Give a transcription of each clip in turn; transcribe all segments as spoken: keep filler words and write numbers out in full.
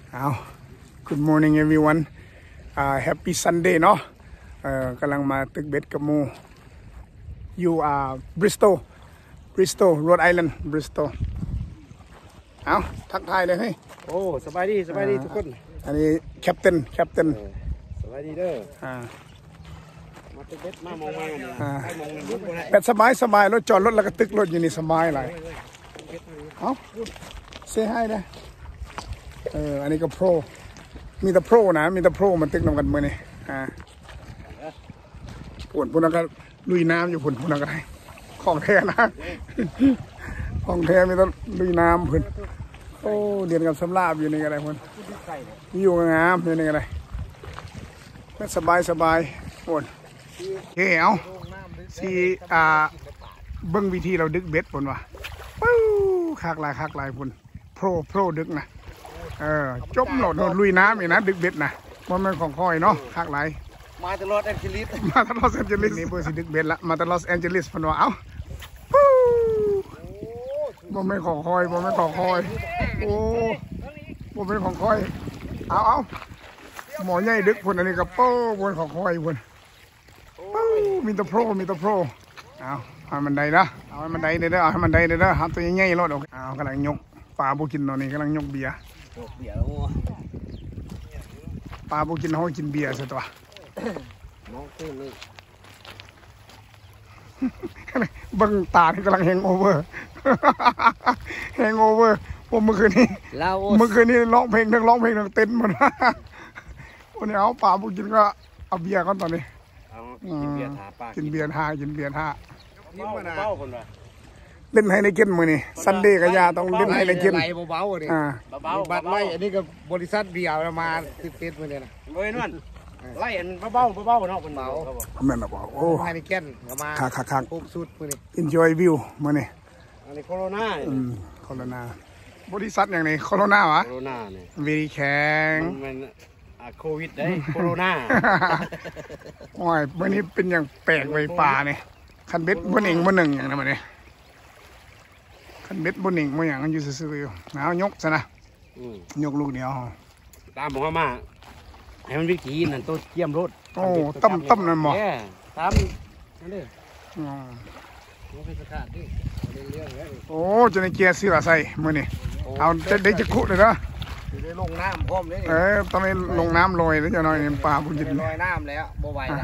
เอา Good morning everyone อ่า Happy Sunday เนาะเอ่อกำลังมาตึกเบ็ดกับมูอยู่อ่า Bristol Bristol Rhode Island Bristol เอาทักทายเลยเฮ้ยโอ้สบายดีสบายดีทุกคนอันนี้แคปเต็นแคปเต็นสบายดีเด้ออ่ามาตึกเบ็ดมามองมาเนี่ยไปมองมันรุ่นบ่ได้แบบสบายสบายรถจอดรถแล้วก็ตึกรถอยู่นี่สบายหลายเอาเซให้เลยเอออันนี้ก็โปรมีแต่โปรนะมีแต่โปรมันตึกนำกันเมื่อนี่อ่าปวดพวกนั้นก็ลุยน้ำอยู่ผุนพวกนั้นก็ได้ของแท้นะของแท้มีแต่ลุยน้ำผุนโอ้เรียนกับสำราบอยู่นี่ก็ได้ผุนอยู่งามอยู่นี่ก็ได้สบายสบายปวดเฮ้ยเอาสีอ่าเบิ้งวิธีเราดึกเบ็ดผุนวะปู้คักลายคักลายผุนโปรโปรดึกนะเออจมหลอดลุยน้ำอีกนะดึกเบ็ดนะมันเป็นของคอยเนาะคักลายมาตลอดแอนเจลิสมาตลอดแอนเจลิสนี่เบอร์สิดึกเบ็ดละมาตลอดแอนเจลิสผุนวะเอ้าปู้มันเป็นของคอยมันเป็นของคอยโอ้มันเป็นของคอยเอาเอาหมอใหญ่ดึกผุนอันนี้กับโป้บนของคอยผุนมีตัวโปรมีตัวโปรเอาให้มันได้นะเอาให้มันได้เด้อเอาให้มันได้เด้อหาตัวใหญ่ๆรอดเอากำลังยกปลาบุกินตอนนี้กำลังยกเบียร์เบียร์แล้วปลาบุกินเขากินเบียร์ซะตัวน้องตื้นเลยบังตาที่กำลังแฮงโอเวอร์แฮงโอเวอร์ผมเมื่อคืนนี้เมื่อคืนนี้ร้องเพลงทั้งร้องเพลงทั้งเต้นหมดวันนี้เอาปลาบุกินก็เอาเบียร์ก่อนตอนนี้กินเบียร์ทาปลากินเบียร์ท่ากินเบียร์ท่าเบ้าคนละเล่นไฮไลเกนมือนี่ซันเดย์กับยาต้องเล่นไฮไลเกนเบาๆเลยเบาๆบัตรไล่อันนี้กับบริษัทเบียร์มาติดติดมือเนี่ยนะเว้ยนั่นไล่อันเบาๆเบาๆเนาะคนเบาแม่นหรอเปล่าโอ้ไฮไลเกนมาคักคักคักปุ๊บสุดมือนี่ enjoy view มือนี่อันนี้โคโรนาอืมโคโรนาบริษัทอย่างนี้โคโรนาวะโคโรนาเนี่ยวีแข็งมันโควิดได้โคโรนาโอ้ยวันนี้เป็นอย่างแปลกไฟฟ้าเนี่ยคันเบ็ดบนเองบนหนึ่งอย่างนั้นมาเนี่ยคันเบ็ดบนเองบนอย่างนั้นอยู่ซื่อๆอยู่เอายกซะนะยกลูกเดียวตามผมมาให้มันวิธีนั่นตัวเยี่ยมรถโอ้ตั้มตั้มนั่นหมอตามนั่นเลยโอ้จะในเกียร์เสือใส่มือนี่เอาจะได้จะคุเลยนะได้ลงน้ำพร้อมเลยเออตอนนี้ลงน้ำลอยแล้วจะน้อยปลาบุญจิตลอยน้ำแล้วโบไหวละ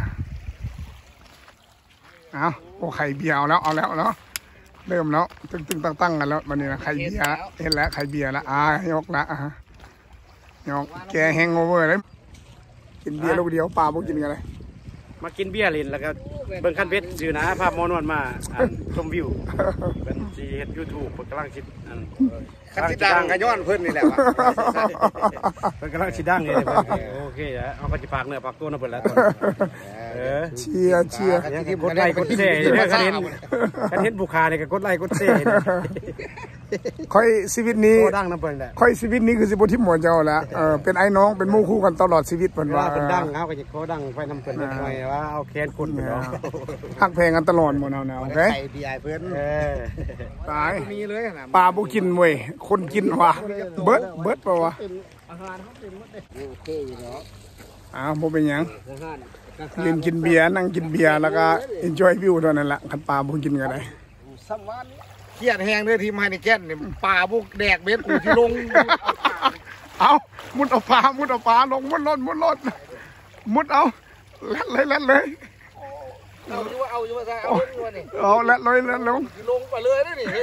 เอาโอ้ไข่เบียร์เอาแล้วเอาแล้วเนาะเริ่มแล้วตึงตึงตั้งตั้งกันแล้ววันนี้นะไข่เบียร์เห็นแล้วไข่เบียร์ละอ่ายกละอ่ะยกแกแฮงโอเวอร์เลยกินเบียร์ลูกเดียวปลาบุญจิตกันเลยมากินเบียร์ลินแล้วก็เบิ้งขั้นเพชรสื่อนะภาพมอนวนมาชมวิวเป็นซีเฮ็ดยูทูบกำลังชิดขั้นชิดดังกระย้อนเพื่อนนี่แหละวะเป็นกำลังชิดดังเลยโอเคเอาไปจิปากเนื้อปากตัวน่ะเปิดแล้วเชียร์เชียร์กดไลค์กดแชร์เนี่ยคันเห็นคันเห็นบุคคาเนี่ยก็กดไลค์กดแชร์ค่อยชีวิตนี้ดังน้ำเปิลแหละค่อยชีวิตนี้คือสิบทิมหมดเจ้าแล้วเออเป็นไอ้น้องเป็นมู่คู่กันตลอดชีวิตเป็นว่าเป็นดังเขาก็จะเขาดังไปน้ำเปิลทำไมว่าเอาแคนคนเนาะหักเพลงกันตลอดหมดเอาแนวโอเคไอดีไอเพื่อนตายมีเลยปลาบุกินมวยคนกินวะเบิร์ดเบิร์ดป่าวะอาหารเขาเป็นหมดเลยโอเคเนาะอ้าวโมเป็นยังยืนกินเบียร์นั่งกินเบียร์แล้วก็ enjoy view เท่านั้นแหละขันปลาบุกินกันได้เกียดแห้งด้วยทีมไฮนิแกนเนี่ยปลาบุกแดกเบ็ดกูที่ลงเอามุดเอาปลามุดเอาปลาลงมุดรถมุดรถมุดเอาเล็ดเลยเล็ดเลยเอาอยู่ว่าเอาอยู่ว่าเอาอยู่ว่านี่เอาเล็ดเลยเล็ดลงลงไปเลยนะนี่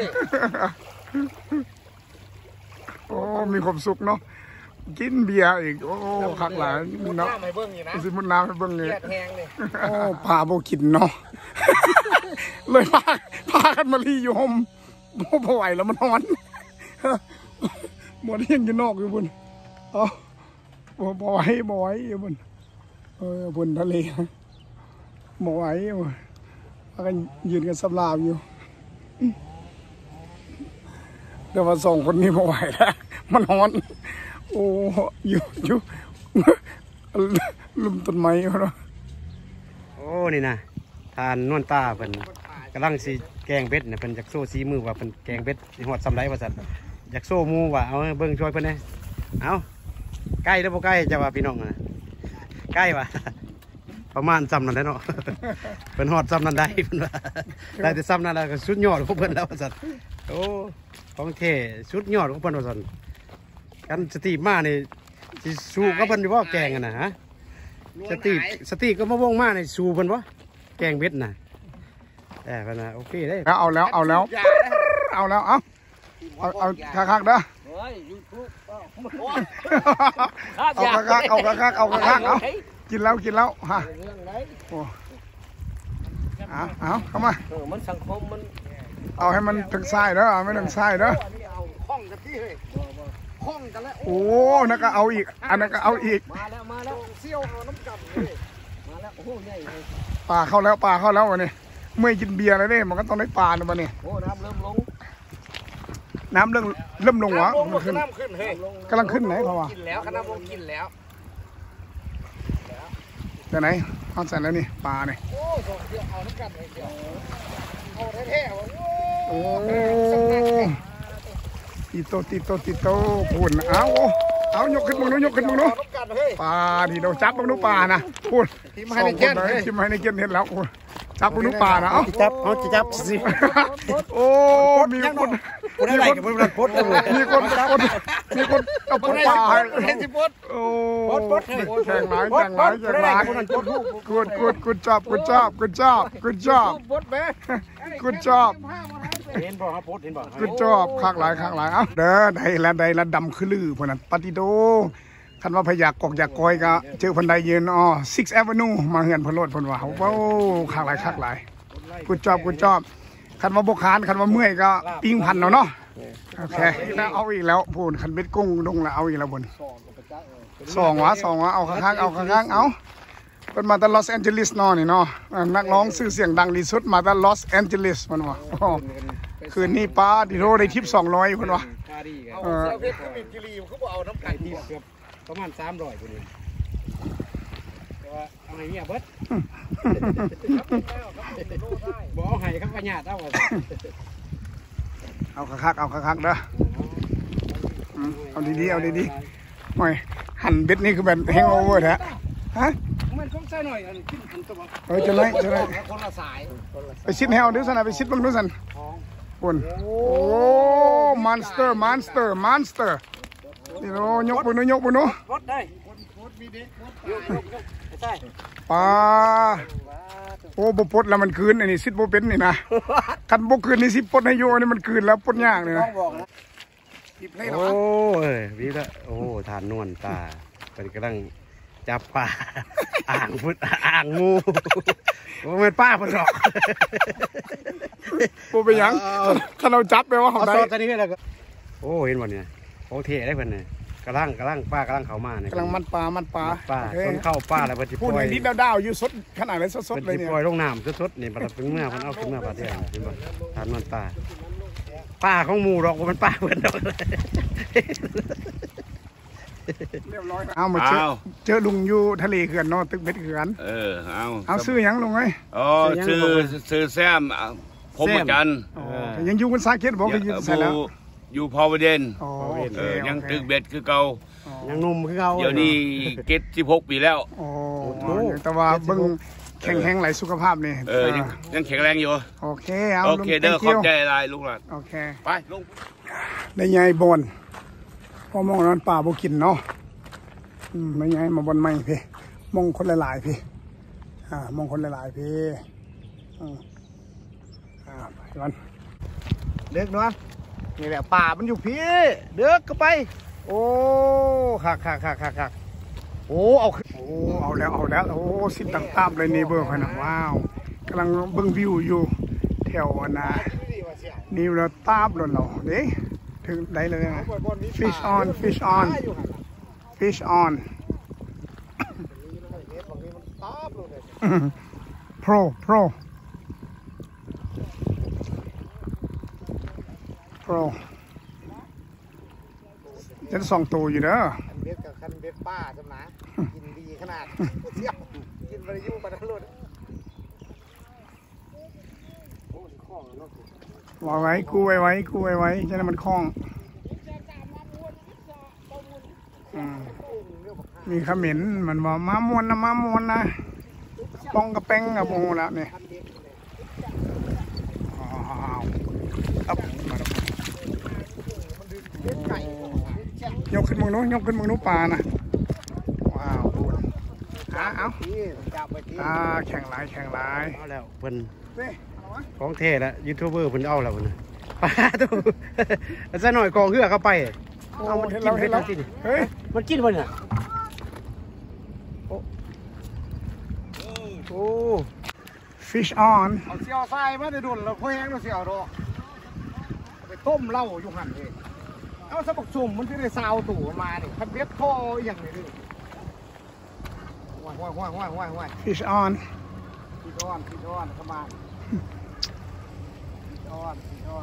โอ้มีความสุขเนาะกินเบียร์อีกโอ้คักหลายเนาะไม่เบิ้งอยู่นะสิมุดน้ำให้เบิ้งเลยแห้งเลยโอ้พาโบกินเนาะเลยพาพากันมาลีอยู่ห่มโบไหวแล้วมันนอนหมดยังอยู่นอกอยู่บนอ๋อบ่ไหวบ่ไหวอยู่บนเออบนทะเลบ่ไหวอยู่พากันยืนกันสำราบอยู่เดี๋ยวมาส่งคนนี้บ่ไหวแล้วมันนอนโอ้อยู่อยู่ลุมต้นไม้เนาะโอ้นี่นะทานนวลตาเป็นกำลังสีแกงเบ็ดเนี่ยเป็นจากโซ่ซีมือว่าเป็นแกงเบ็ดหอดซ้ำไรว่าสัตว์จากโซ่มูว่าเอาเบิ้งช่วยเพื่อนเลยเอาใกล้หรือบ่ใกล้จะว่าพี่น้องนะใกล้ปะประมาณซ้ำนั่นแหละเนาะ เป็นฮอดซ้ำนั่นได้เพิ่นว่าได้แต่ซ้ำนั่นแล้วก็สุดยอดของเพิ่นแล้วว่าซั่นโอ้ของแท้สุดยอดของเพิ่นว่าซั่นกันสติมานี่สิสู้กับเพิ่นอยู่บ่แกงกันน่ะฮะสติสติก็มาวงมานี่สู้เพิ่นบ่แกงเบ็ดน่ะเอ้เพิ่นน่ะโอเคเด้เอาแล้วเอาแล้วเอาแล้วเอาเอาเอาคักๆเด้อเอาคักๆเอาคักๆเอาคักๆเอากินแล้วกินแล้วฮะโอ้เอาเอาเข้ามามันสังคมมันเอาให้มันถึงไส้เด้อเอาไม่ถึงไส้เด้อห้องกันที่เฮ้ยห้องกันแล้วโอ้นั่นก็เอาอีกอันนั้นก็เอาอีกมาแล้วมาแล้วเซี่ยวเอาน้ำกับเลยมาแล้วโอ้โหใหญ่เลยปลาเข้าแล้วปลาเข้าแล้ววันนี้เมื่อกินเบียร์แล้วเนี่ยมันก็ต้องได้ปลาในวันนี้โอ้น้ำเริ่มลงน้ำเริ่มเริ่มลงวะลงลงน้ำขึ้นเฮ้ยกำลังขึ้นไหนเขาวะกินแล้วขนาดลงกินแล้วแต่ไหนเอาใส่แล้วนี่ปลาเนี่ยโอ้สองเดียวเอาน้ำกันเลยเดียวเอาแท้ๆโอ้โอ้ตีโตตีโตตีโตพูนเอาเอายกขึ้นมึงนู้ยกขึ้นมึงนู้น้ำกันเฮ้ยปลาที่เราจับมึงนู้ปลานะพูดที่มาให้ในเกณฑ์ที่มาให้ในเกณฑ์เห็นแล้วพูดจับมึงนู้ปลานะเอ้าจับเอาจับสิโอ้มีคนคนอะไรกับคนปดเลยมีคนคนมีคนเอาปลาให้เห็นสิปดโอ้แข่งหลายแข่งหลายแข่งหลายกูดกูดกูดจอบกูจอบกูจอบกูจอบปดแม่กูจอบเห็นบ่ครับปดเห็นบ่กูจอบคักหลายคักหลายเอ้าเด้อได้ละได้ละดำคือลือพวกนั้นปฏิโดคันว่าพยากกอกอยากกอยก็เจอพันไดยืนอ๋อ Six Avenue มาเฮือนพนโลดพนว่าโอ้คักหลายคักหลายกูจอบกูจอบคันว่าบกคานคันว่าเมื่อยก็ปิ้งพันเนาะเนาะโอเคแล้วเอาอีกแล้วพูนคันเบ็ดกุ้งดงแล้วเอาอีกแล้วบนสองวะสองวะเอาข้างๆเอาข้างๆเอาเป็นมาจากลอสแอนเจลิสเนาะนี่เนาะนักร้องชื่อเสียงดังที่สุดมาจากลอสแอนเจลิสมันว่าคืนนี้ป้าดิโรได้ทิปสองร้อยคนวะเอาเสื้อเพชรขึ้นบินกิรีเขาบอกเอาน้ำไก่ที่เกือบประมาณสามร้อยคนนี้แต่ว่าเอาไงเนี่ยเบิดบอกเอาไห้ครับกระยาดเอาเอาคักๆเอาคักๆเด้อเอาดีๆเอาดีๆหน่อยหั่นเบ็ดนี่คือแบบแฮงโอเวอร์แท้ฮะมันต้องใส่หน่อยอันขึ้นอันตัวเออจะไรจะไรคนละสายไปชิดแฮวดูสันนะไปชิดบังดูสันปุ่นโอ้มอนสเตอร์มอนสเตอร์มอนสเตอร์นี่โนยกปุ่นยกปุ่นรถได้ใช่ปลาโอ้บุปผแล้วมันคืนอันนี้ซิดบุเป็นนี่นะกันบุคืนนี่ซิปดให้โยนี่มันคืนแล้วปดยากเลยนะโอ้ยวิละโอ้ทานนวลตาเป็นกำลังจับปลาอ่างพุทอ่างงูว่าเป็นป้าคนหรอกปูไปยังถ้าเราจับไปว่าของเอาใดซอสตัวนี้แล้วก็โอ้เห็นบ่เนี่ยโอ้เท่ได้เพิ่นเนี่ยกำลังกำลังป้ากำลังเข้ามาเนี่ยกำลังมันปลามันปลาป้าต้นเข้าป้าแล้วเพิ่นสิปพูดล่ในอยที่ดาวๆอยู่สดขนาดเลยสดๆเลยเพิ่นสิเนี่ยปล่อยลงน้ำสดๆนี่บัดเป็นเมื่อเพิ่นเอาขึ้นมาปลาเดียวเห็นบ่ทานมันป้าป้าของหมู่ดอกบ่เป็นป้าเพิ่นดอกเรียบร้อยเอามาเจอเจอลุงอยู่ทะเลเขื่อนเนาะตึกเบ็ดเขื่อนเออเอาเอาซื้อยังลุงไอ้อ๋อซื้อซื้อแซมอ่ะผมเหมือนกันยังอยู่บนสาเกตบอกอว่าอยู่ใส่แล้วยู่อยู่พอประเด็นโอเคเออยังตึกเบ็ดคือเก่ายังหนุ่มคือเก่าเดี๋ยวนี้เก็ตสิบหกปีแล้วโอ้แต่ว่าเบิ่งแข็งแรงไหลสุขภาพนี่เออยังยังแข็งแรงอยู่โอเคเอาโอลุงเคเด้อ thank ขอบ you ใจอะไรลุงหลานโอเคไปลุงได้ยายบอนพอมองนั้นป่าบ่กินเนาะอืมได้ยายมาบอนใหม่พี่มองคนหลายๆพี่อ่ามองคนหลายๆพี่อืมอ่าไปก่อนเด็กเนาะนี่แหละป่ามันอยู่พี่เด็กก็ไป โอ้คักคักคักคักคักโอ้เอาโอ้เอาแล้วเอาแล้วโอ้สิ้นต่างตามเลยนี่เบอร์ขนาดว้าวกำลังเบิ่งวิวอยู่แถวนะนี่เราตาบหล่นเราเด้ถึงได้เลยนะ fish on fish on fish on pro pro pro จะส่องตัวอยู่เด้อคันเบ็ดกับคันเบ็ดป้าสำนักกินดีขนาดเที่ยวกินบริยูปลาทั้งรถวางไว้กูไว้ไว้กูไว้ไว้จะได้มันคล่องอืมมีเขมิ้นมันบอกมามวนนะมามวนนะปองกระเป้งกับโมแล้วเนี่ยอ้าวครับมาแล้วยกขึ้นมึงนู้นยกขึ้นมึงนู้นปลานะว้าวอ่าเอาอ่าแข่งหลายแข่งหลายเอาแล้วเพิ่นเฮ้ยเอาวะของเท่แล้วยูทูบเบอร์เพิ่นเอาแล้วเพิ่นปลาตัวซะหน่อยกองเหือเข้าไปเอามันกินเราเฮ็เห็ดนเราสิเฮ้ยมันกินบ่เนี่ยโอ้โอ้ fish on เอาเสียวทรายมาได้ดุนแล้วพอแห้งแล้วเสียวดอกไปต้มเหล้าอยู่หั่นเองเอาสะบักสุ่มมันสิได้ซาวตู่มานี่คันเบ็ดท่ออีหยังนี่ดิว้ายว้ายว้ายว้ายว้ายว้าย fish on พี่ดอนพี่ดอนเข้ามาพี่ดอนพี่ดอน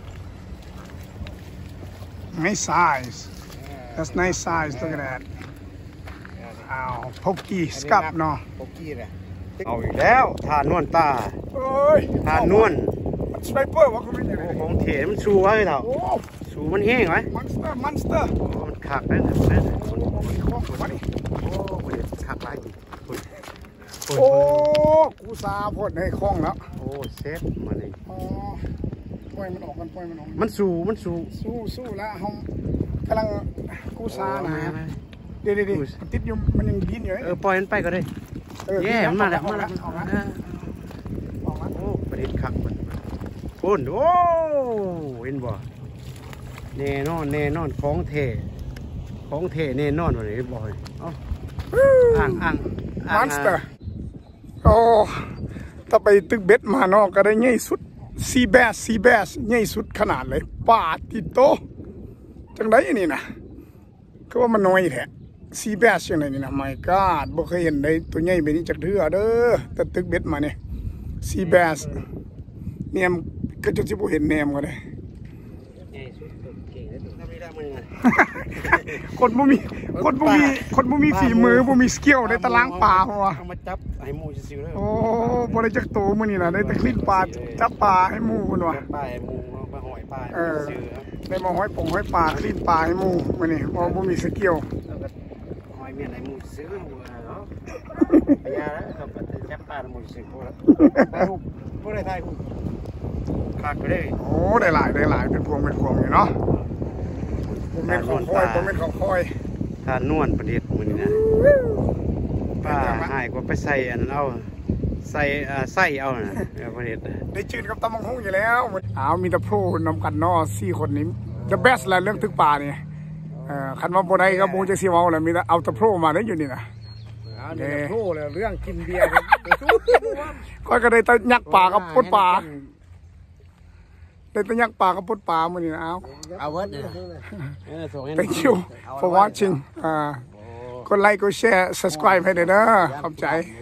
nice size that's nice size look at that อ้าวพกกี้สกับเนาะปกกี้เลยเอาอีกแล้วทานนวลตาเอ้ยทานนวลสไนเปอร์วะคุณไม่ใช่โอ้ของเถมันชูไว้เถอะโอ้ชูมันแห้งไหมมอนสเตอร์มอนสเตอร์โอ้มันขักนั่นน่ะนั่นน่ะโอ้มีของวะนี่โอ้มันขักไรคุณโอ้กูซาพ่นให้คล้องแล้วโอ้เซ็ตมาเลยอ๋อปล่อยมันออกกันปล่อยมันออกมันสูมันสูสู้สู้แล้วเขากำลังกูซานะโอ้มาเดี๋ยวเดี๋ยวเดี๋ยวมันติดอยู่มันยังดิ้นอยู่เออปล่อยมันไปก็ได้เออแย่มันมาแล้วออกมาแล้แล้ว วออกแล้วเออออกแล้วโอ้ประเด็นขักมันคุณโอ้เห็นบ่แน่นอนแน่นอนของเทของเทแน่นอนวันนี้บ่อยเอ้าอ่างอ่างมอนสเตอร์โอ้ถ้าไปตึกเบ็ดมานอกก็ได้ใหญ่สุดซีแบสซีแบสใหญ่สุดขนาดเลยปาติโตจังไดนี่นะก็ว่ามันน้อยแท้ซีแบสจังไดนี่นะไม่กาดบ่เคยเห็นได้ตัวใหญ่แบบนี้จักเทื่อเด้อแต่ตึกเบ็ดมาเนี่ยซีแบสเนียมก็จะสิบ่เห็นแนมก็ได้ คนบ่มีคนบ่มีคนบ่มีฝีมือบ่มีสกิลได้ตะล้างปลาหัวเอามาจับไอ้หมูซิวๆเลยโอ้บ่ได้จักโตมื้อนี้ล่ะได้แต่คลิ้นปลาจับปลาให้หมู่พุ่นว่ะจับปลาไอ้หมูเอามาหอยปลาเออซื้อครับได้มาห้อยปงห้อยปลาคลิ้นปลาให้หมู่มื้อนี้บ่บ่มีสกิลแล้วก็หอยเมียนไอ้หมูซื้อเนาะพยาแล้วครับจับปลาไอ้หมูซื้อพวกแล้วถ่ายรูปพวกได้ถ่ายรูปขาดไปเลยโอ้ได้หลายได้หลายเป็นพวงเป็นพวงอยู่เนาะบ่แม่นของคอยบ่แม่นของคอยทานนวลประเดี๋ยวมื้อนี้นะปลาหายกว่าไปใส่อันนั้นเอาใส่อ่าไส้เอาน่ะเออประเดี๋ยวได้จืดกับตำบักหุ่งอยู่แล้วอ้าวมีแต่โพรนำกันเนาะสี่คนนี้ the best แหละเรื่องตึกปลานี่เอ่อคันว่าบ่ได้ก็บ่จักสิเว้าแล้วมีแต่เอาแต่โพรมาได้อยู่นี่น่ะเอาเดี๋ยวโทรเลยเรื่องกินเบียร์กันข้อยก็ได้แต่ยักปลากับปดปลาได้แต่ยักปลากับปดปลามื้อนี้นะเอาเอาเวิร์ดเนี่ยเออส่งให้ thank you for watching อ่ากดไลค์กดแชร์ subscribe ให้ด้วยเด้อขอบใจเอ